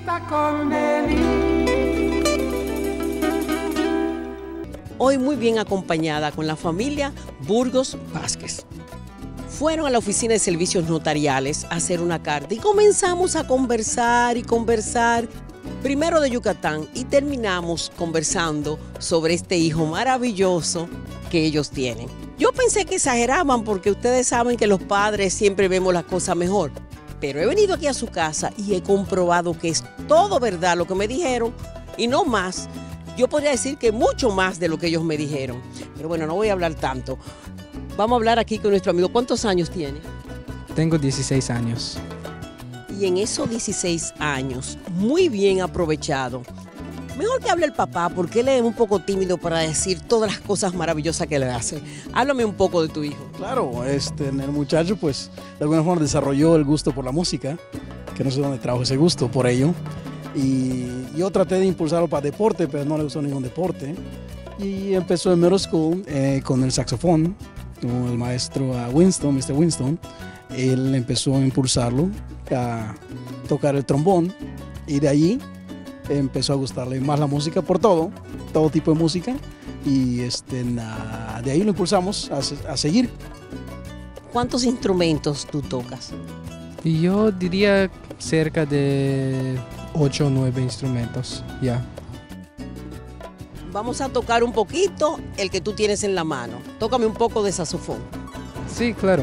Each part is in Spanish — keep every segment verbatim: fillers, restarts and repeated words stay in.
Hoy muy bien acompañada con la familia Burgos Vázquez. Fueron a la oficina de servicios notariales a hacer una carta y comenzamos a conversar y conversar, primero de Yucatán, y terminamos conversando sobre este hijo maravilloso que ellos tienen. Yo pensé que exageraban porque ustedes saben que los padres siempre vemos las cosas mejor, pero he venido aquí a su casa y he comprobado que es todo verdad lo que me dijeron y no más. Yo podría decir que mucho más de lo que ellos me dijeron, pero bueno, no voy a hablar tanto. Vamos a hablar aquí con nuestro amigo. ¿Cuántos años tiene? Tengo dieciséis años. Y en esos dieciséis años, muy bien aprovechado. Mejor que hable el papá, porque él es un poco tímido para decir todas las cosas maravillosas que le hace. Háblame un poco de tu hijo. Claro, este, el muchacho pues de alguna forma desarrolló el gusto por la música, que no sé dónde trajo ese gusto por ello. Y yo traté de impulsarlo para deporte, pero no le gustó ningún deporte. Y empezó en middle school eh, con el saxofón, con el maestro uh, Winston, mister Winston. Él empezó a impulsarlo a tocar el trombón y de allí empezó a gustarle más la música por todo, todo tipo de música. Y este, na, de ahí lo impulsamos a, a seguir. ¿Cuántos instrumentos tú tocas? Yo diría cerca de ocho o nueve instrumentos, ya. Yeah. Vamos a tocar un poquito el que tú tienes en la mano. Tócame un poco de saxofón. Sí, claro.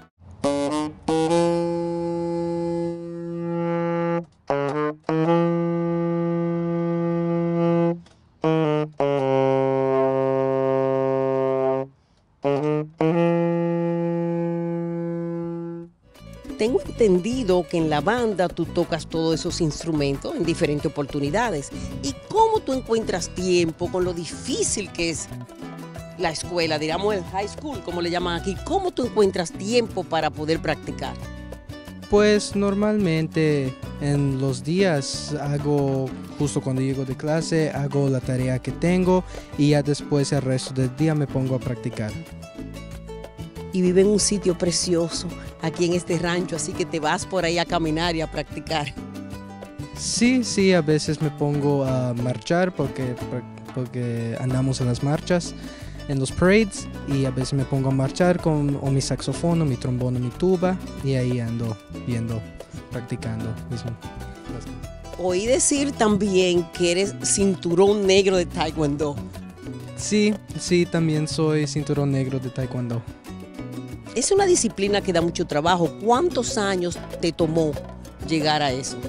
Tengo entendido que en la banda tú tocas todos esos instrumentos en diferentes oportunidades. ¿Y cómo tú encuentras tiempo con lo difícil que es la escuela, digamos el high school, como le llaman aquí? ¿Cómo tú encuentras tiempo para poder practicar? Pues normalmente en los días hago, justo cuando llego de clase, hago la tarea que tengo y ya después el resto del día me pongo a practicar. Y vive en un sitio precioso aquí en este rancho, así que te vas por ahí a caminar y a practicar. Sí, sí, a veces me pongo a marchar porque, porque andamos en las marchas, en los parades, y a veces me pongo a marchar con o mi saxofón, o mi trombón, o mi tuba, y ahí ando viendo, practicando mismo. Oí decir también que eres cinturón negro de taekwondo. Sí, sí, también soy cinturón negro de taekwondo. Es una disciplina que da mucho trabajo. ¿Cuántos años te tomó llegar a eso?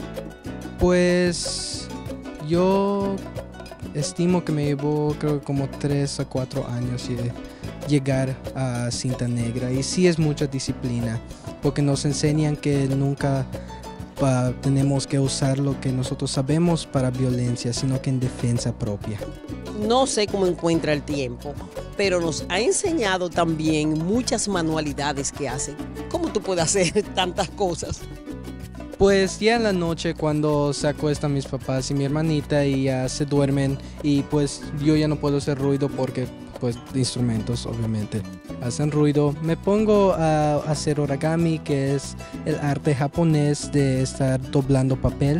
Pues yo estimo que me llevó creo como tres a cuatro años llegar a cinta negra. Y sí es mucha disciplina, porque nos enseñan que nunca uh, tenemos que usar lo que nosotros sabemos para violencia, sino que en defensa propia. No sé cómo encuentra el tiempo, pero nos ha enseñado también muchas manualidades que hacen. ¿Cómo tú puedes hacer tantas cosas? Pues ya en la noche cuando se acuestan mis papás y mi hermanita y ya se duermen y pues yo ya no puedo hacer ruido porque pues instrumentos obviamente hacen ruido, me pongo a hacer origami, que es el arte japonés de estar doblando papel,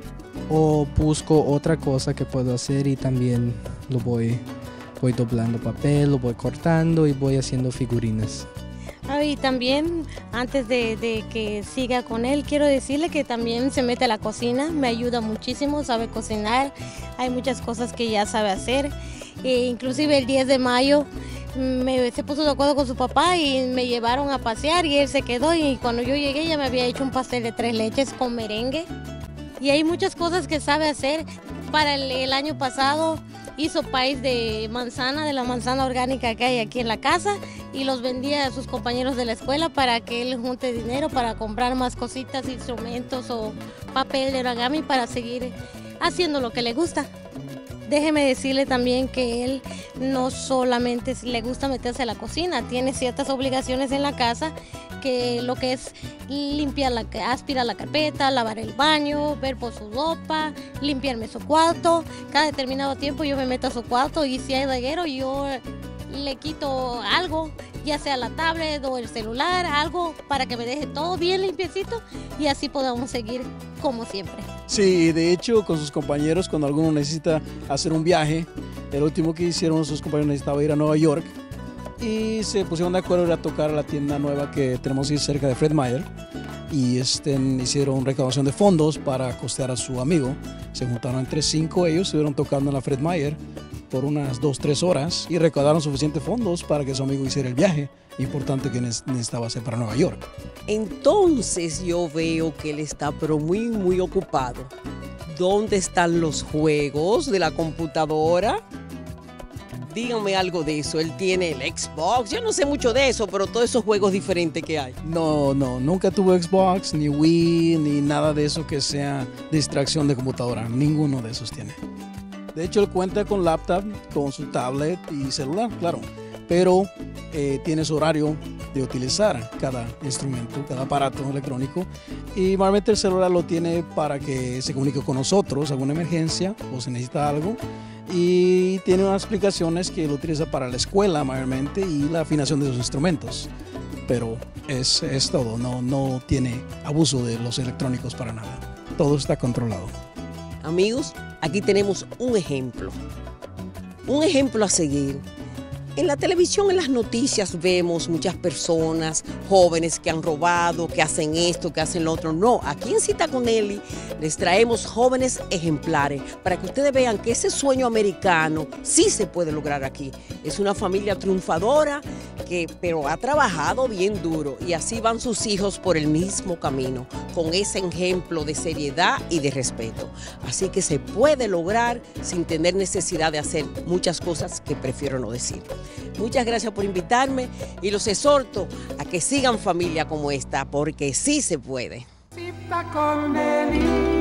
o busco otra cosa que puedo hacer y también lo voy, voy doblando papel, lo voy cortando y voy haciendo figurinas. Ah, y también, antes de, de que siga con él, quiero decirle que también se mete a la cocina, me ayuda muchísimo, sabe cocinar, hay muchas cosas que ya sabe hacer. E inclusive el diez de mayo me, se puso de acuerdo con su papá y me llevaron a pasear y él se quedó, y cuando yo llegué ya me había hecho un pastel de tres leches con merengue. Y hay muchas cosas que sabe hacer. Para el, el año pasado hizo país de manzana, de la manzana orgánica que hay aquí en la casa, y los vendía a sus compañeros de la escuela para que él junte dinero para comprar más cositas, instrumentos o papel de origami para seguir haciendo lo que le gusta. Déjeme decirle también que él no solamente le gusta meterse a la cocina, tiene ciertas obligaciones en la casa, que lo que es limpiar la, aspirar la carpeta, lavar el baño, ver por su ropa, limpiarme su cuarto. Cada determinado tiempo yo me meto a su cuarto y si hay reguero yo le quito algo, ya sea la tablet o el celular, algo para que me deje todo bien limpiecito y así podamos seguir como siempre. Sí, de hecho, con sus compañeros, cuando alguno necesita hacer un viaje, el último que hicieron, sus compañeros necesitaba ir a Nueva York y se pusieron de acuerdo ir a tocar a la tienda nueva que tenemos ahí cerca de Fred Meyer y este, hicieron recaudación de fondos para costear a su amigo. Se juntaron entre cinco ellos, estuvieron tocando en la Fred Meyer por unas dos, tres horas y recaudaron suficientes fondos para que su amigo hiciera el viaje importante que necesitaba hacer para Nueva York. Entonces yo veo que él está pero muy, muy ocupado. ¿Dónde están los juegos de la computadora? Díganme algo de eso. Él tiene el Xbox. Yo no sé mucho de eso, pero todos esos juegos diferentes que hay. No, no, nunca tuvo Xbox, ni Wii, ni nada de eso que sea distracción de computadora. Ninguno de esos tiene. De hecho, él cuenta con laptop, con su tablet y celular, claro. Pero eh, tiene su horario de utilizar cada instrumento, cada aparato electrónico. Y normalmente el celular lo tiene para que se comunique con nosotros, alguna emergencia o se necesita algo. Y tiene unas aplicaciones que lo utiliza para la escuela mayormente y la afinación de sus instrumentos. Pero es, es todo, no, no tiene abuso de los electrónicos para nada. Todo está controlado. Amigos, aquí tenemos un ejemplo. Un ejemplo a seguir. En la televisión, en las noticias, vemos muchas personas jóvenes que han robado, que hacen esto, que hacen lo otro. No, aquí en Cita con Nelly les traemos jóvenes ejemplares para que ustedes vean que ese sueño americano sí se puede lograr aquí. Es una familia triunfadora, que, pero ha trabajado bien duro y así van sus hijos por el mismo camino, con ese ejemplo de seriedad y de respeto. Así que se puede lograr sin tener necesidad de hacer muchas cosas que prefiero no decir. Muchas gracias por invitarme y los exhorto a que sigan familia como esta, porque sí se puede. Cita con Nelly.